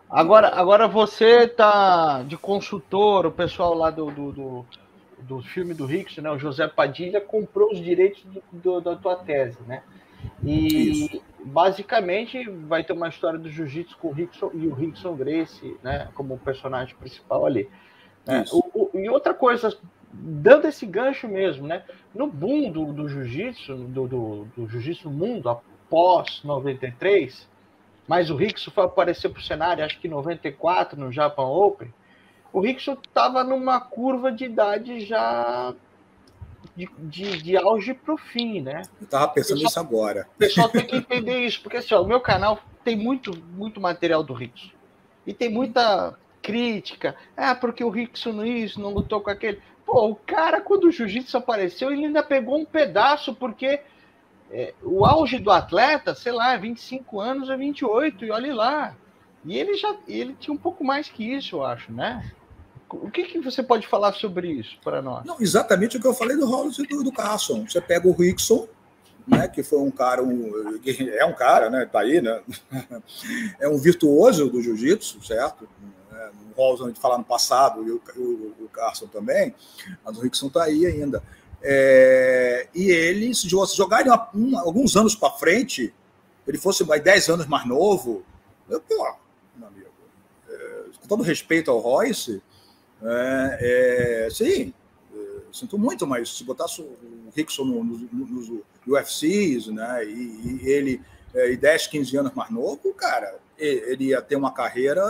Agora você tá de consultor, o pessoal lá do filme do Rickson, né? O José Padilha comprou os direitos da tua tese, né? Isso. E basicamente vai ter uma história do jiu-jitsu com o Rickson e o Rickson Gracie, né? Como personagem principal ali. Né? Isso. E outra coisa, dando esse gancho mesmo, né? No boom do jiu-jitsu, do jiu-jitsu mundo, após 93, mas o Rickson foi aparecer para o cenário, acho que em 94, no Japan Open, o Rickson estava numa curva de idade já de auge para o fim, né? Eu estava pensando nisso agora. O pessoal tem que entender isso, porque assim, ó, o meu canal tem muito material do Rickson. E tem muita crítica. Ah, porque o Rickson não lutou com aquele. Pô, o cara, quando o jiu-jitsu apareceu, ele ainda pegou um pedaço, porque o auge do atleta, sei lá, 25 anos a 28, e olhe lá. E ele tinha um pouco mais que isso, eu acho, né? O que você pode falar sobre isso para nós? Não, exatamente o que eu falei do Rollins e do Carson. Você pega o Rickson, né, que foi um cara, é um cara, né, tá aí, né, é um virtuoso do jiu-jitsu, certo? O Rollins a gente fala no passado, e o Carson também, mas o Rickson tá aí ainda. E ele, se jogarem alguns anos para frente, ele fosse mais 10 anos mais novo, pô, meu amigo, com todo respeito ao Royce, sim, sinto muito, mas se botasse o Rickson nos UFCs, né, e ele 10, 15 anos mais novo, cara, ele ia ter uma carreira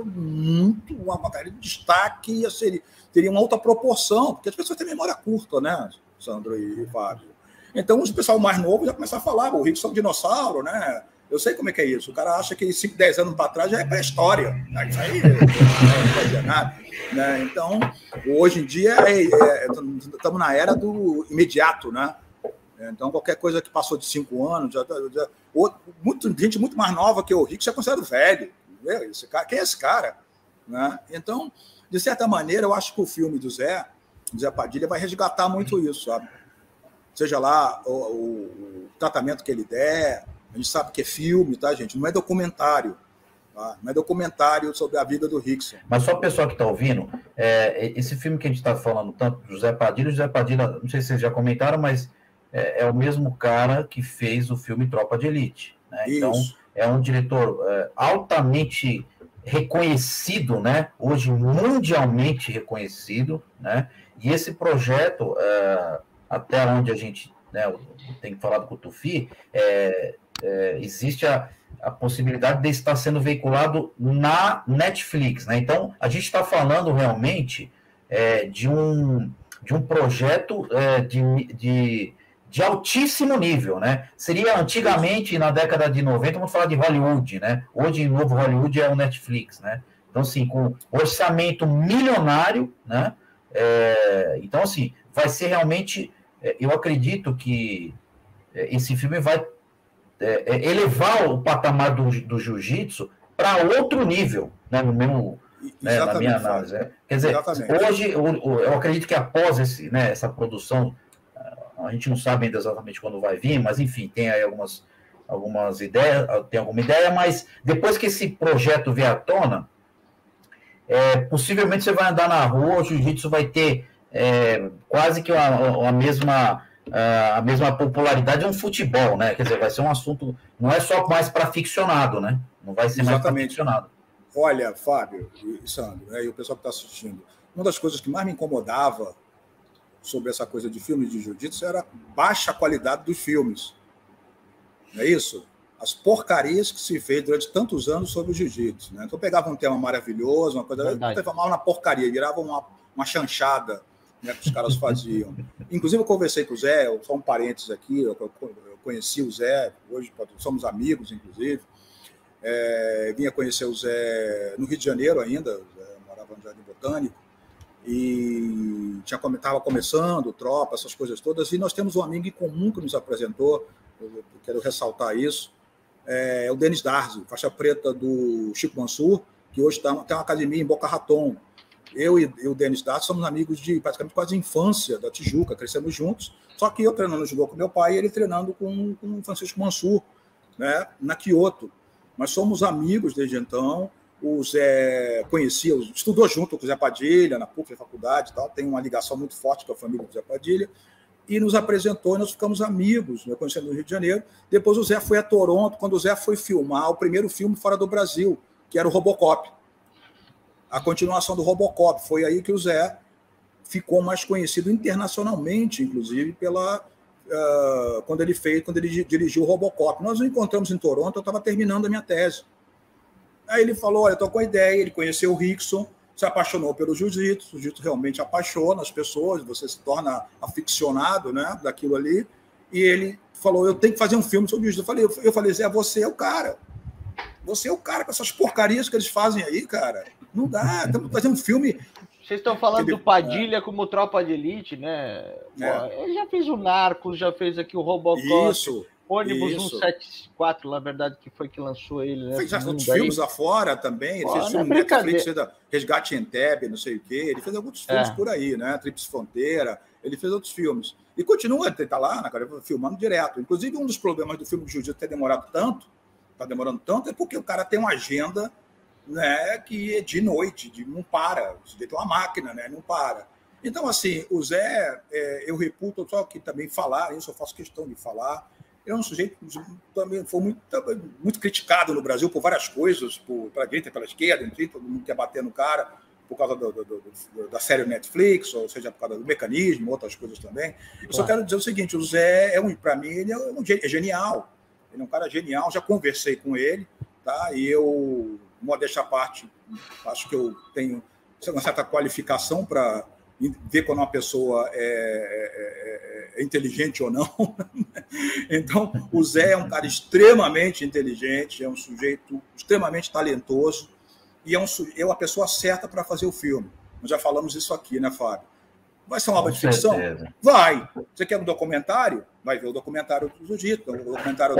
uma carreira de destaque, teria uma outra proporção, porque as pessoas têm memória curta, né, Sandro e Fábio. Então, o pessoal mais novo já começa a falar, o Rickson é um dinossauro, né? Eu sei como é que é isso. O cara acha que 5, 10 anos para trás já é pré-história. Isso aí não pode dizer nada. Né? Então, hoje em dia, estamos na era do imediato, né? Então, qualquer coisa que passou de 5 anos, gente muito mais nova que o Rick já é considerado velho. Esse cara, quem é esse cara? Né? Então, de certa maneira, eu acho que o filme do Zé Padilha vai resgatar muito isso, sabe? Seja lá o tratamento que ele der, a gente sabe que é filme, tá, gente? Não é documentário. Tá? Não é documentário sobre a vida do Rickson. Mas só o pessoal que está ouvindo, esse filme que a gente está falando tanto do José Padilha, não sei se vocês já comentaram, mas é o mesmo cara que fez o filme Tropa de Elite. Né? Então, é um diretor altamente reconhecido, né? Hoje mundialmente reconhecido, né? E esse projeto, até onde a gente, né, tem falado com o Tufi, existe a possibilidade de estar sendo veiculado na Netflix, né? Então, a gente está falando realmente de um projeto de altíssimo nível, né? Seria antigamente, na década de 90, vamos falar de Hollywood, né? Hoje, o novo Hollywood é o Netflix, né? Então, assim, com orçamento milionário, né? Então, assim, vai ser realmente... eu acredito que esse filme vai elevar o patamar do jiu-jitsu para outro nível, né, no mesmo, né, na minha análise. Né? Quer dizer, hoje, eu acredito que após essa produção, a gente não sabe ainda exatamente quando vai vir, mas, enfim, tem aí algumas ideias, tem alguma ideia, mas depois que esse projeto vier à tona, possivelmente você vai andar na rua, o jiu-jitsu vai ter quase que a mesma popularidade de um futebol, né? Quer dizer, vai ser um assunto, não é só mais para ficcionado, né? Não vai ser mais para ficcionado. Olha, Fábio e Sandro, e o pessoal que está assistindo, uma das coisas que mais me incomodava sobre essa coisa de filmes de jiu-jitsu era a baixa qualidade dos filmes. Não é isso? As porcarias que se fez durante tantos anos sobre o jiu-jitsu. Né? Então, pegava um tema maravilhoso, uma coisa, transformava na porcaria, virava uma chanchada, né, que os caras faziam. Inclusive, eu conversei com o Zé, só um parênteses aqui, eu conheci o Zé, hoje somos amigos, inclusive. Vinha conhecer o Zé no Rio de Janeiro ainda, morava no Jardim Botânico, e estava começando, Tropa, essas coisas todas, e nós temos um amigo em comum que nos apresentou, eu quero ressaltar isso, o Denis Darzi, faixa preta do Chico Mansur, que hoje tem uma academia em Boca Raton. Eu e o Denis Darzi somos amigos de praticamente quase infância da Tijuca, crescemos juntos, só que eu treinando judô com meu pai e ele treinando com o Francisco Mansur, né, na Kyoto. Nós somos amigos desde então, O Zé conhecia, estudou junto com o Zé Padilha, na PUC, na faculdade e tal, tem uma ligação muito forte com a família do Zé Padilha, e nos apresentou, e nós ficamos amigos, né, conhecendo no Rio de Janeiro. Depois o Zé foi a Toronto, quando o Zé foi filmar o primeiro filme fora do Brasil, que era o Robocop. A continuação do Robocop. Foi aí que o Zé ficou mais conhecido internacionalmente, inclusive, quando ele dirigiu o Robocop. Nós nos encontramos em Toronto, eu estava terminando a minha tese. Aí ele falou, olha, eu estou com a ideia, ele conheceu o Rickson, se apaixonou pelo jiu-jitsu, o jiu-jitsu realmente apaixona as pessoas, você se torna aficionado, né, daquilo ali, e ele falou, eu tenho que fazer um filme sobre jiu-jitsu. Eu falei, Zé, você é o cara. Você é o cara com essas porcarias que eles fazem aí, cara. Não dá, estamos fazendo um filme... Vocês estão falando do Padilha como Tropa de Elite, né? Pô, ele já fez o Narcos, já fez aqui o Robocop. Isso. Ônibus 174, na verdade, que foi que lançou ele. Né? Fez outros filmes lá fora também. Ele fez filme Netflix, Resgate em Entebbe, não sei o quê. Ele fez alguns filmes por aí, né? Tríplice Fronteira. Ele fez outros filmes. E continua, ele está lá, né, cara, filmando direto. Inclusive, um dos problemas do filme de Jiu-Jitsu ter demorado tanto, está demorando tanto, é porque o cara tem uma agenda, né, que é de noite, não para. Você tem uma máquina, né? Não para. Então, assim, o Zé, eu reputo, só que também falar, isso eu faço questão de falar. Ele é um sujeito que também foi muito criticado no Brasil por várias coisas, pela direita e pela esquerda, enfim, todo mundo quer bater no cara por causa da série Netflix, ou seja, por causa do mecanismo, outras coisas também. Eu só quero dizer o seguinte, o Zé, para mim, ele é genial. Ele é um cara genial, já conversei com ele, tá? E eu, modéstia à parte, acho que eu tenho uma certa qualificação para ver quando uma pessoa é inteligente ou não. Então, o Zé é um cara extremamente inteligente, é um sujeito extremamente talentoso e é uma pessoa certa para fazer o filme. Nós já falamos isso aqui, né, Fábio? Vai ser uma obra de ficção? Vai. Você quer um documentário? Vai ver o documentário do Jiu-Jitsu, o documentário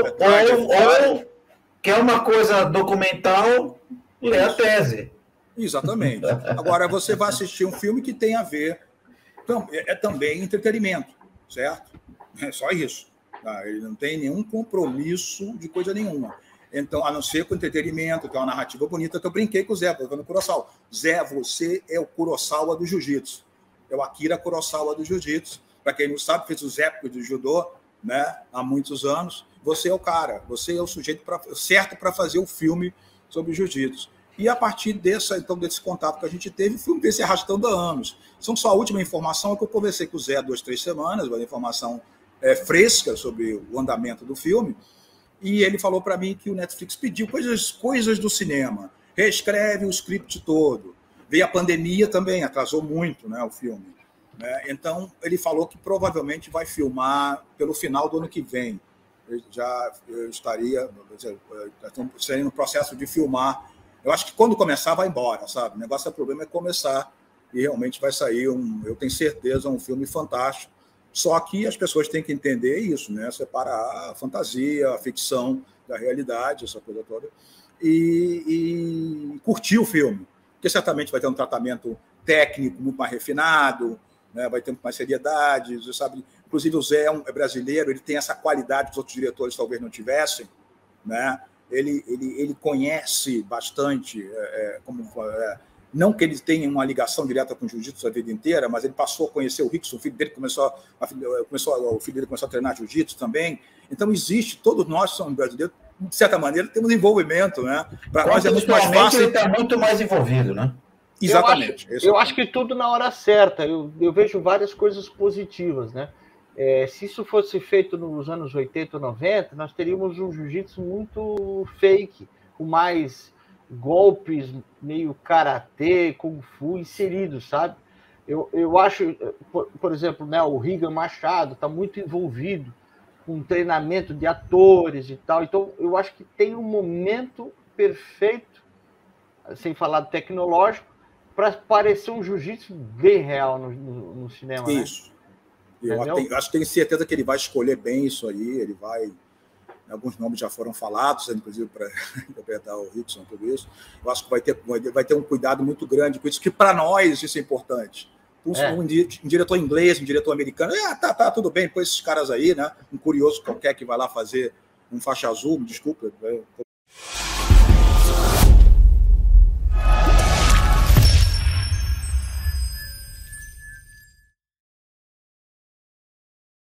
ou quer uma coisa documental, lê a tese. Exatamente. Agora, você vai assistir um filme que tem a ver... É também entretenimento, certo? É só isso. Tá? Ele não tem nenhum compromisso de coisa nenhuma. Então, a não ser com entretenimento, que é uma narrativa bonita, que eu brinquei com o Zé, no Kurosawa. Zé, você é o Kurosawa do Jiu-Jitsu. É o Akira Kurosawa do Jiu-Jitsu. Para quem não sabe, fez os épicos do judô, né, há muitos anos. Você é o cara. Você é o sujeito certo para fazer o filme sobre Jiu-Jitsu. E a partir desse contato que a gente teve, o filme vem se arrastando há anos. Só a última informação que eu conversei com o Zé há 2-3 semanas, uma informação fresca sobre o andamento do filme, e ele falou para mim que o Netflix pediu coisas do cinema, reescreve o script todo. Veio a pandemia também, atrasou muito, né, o filme. Né? Então, ele falou que provavelmente vai filmar pelo final do ano que vem. Eu estaria no processo de filmar. Eu acho que quando começar, vai embora, sabe? O negócio, o problema é começar e realmente vai sair, eu tenho certeza, um filme fantástico. Só que as pessoas têm que entender isso, né? Separar a fantasia, a ficção da realidade, essa coisa toda, e curtir o filme. Porque certamente vai ter um tratamento técnico muito mais refinado, né? Vai ter muito mais seriedade, você sabe? Inclusive, o Zé é brasileiro, ele tem essa qualidade que os outros diretores talvez não tivessem, né? Ele conhece bastante, não que ele tenha uma ligação direta com o jiu-jitsu a vida inteira, mas ele passou a conhecer o Rickson, o filho dele começou a treinar jiu-jitsu também. Então, todos nós somos brasileiros, de certa maneira, temos envolvimento, né? Para nós é muito mais fácil. Ele está muito mais envolvido, né? Exatamente. Eu acho que tudo na hora certa. Eu vejo várias coisas positivas, né? Se isso fosse feito nos anos 80 ou 90, nós teríamos um jiu-jitsu muito fake, com mais golpes meio karatê, kung fu inseridos, sabe? Eu acho, por exemplo, né, o Rigan Machado está muito envolvido com treinamento de atores e tal. Então, eu acho que tem um momento perfeito, sem falar de tecnológico, para parecer um jiu-jitsu bem real no cinema. Isso. Né? Eu acho que tenho certeza que ele vai escolher bem isso aí, ele vai... Alguns nomes já foram falados, inclusive para interpretar o Rickson, tudo isso. Eu acho que vai ter um cuidado muito grande com isso, que para nós isso é importante. Um diretor inglês, um diretor americano, tá, tudo bem, põe esses caras aí, né? Um curioso qualquer que vai lá fazer um faixa azul, me desculpa,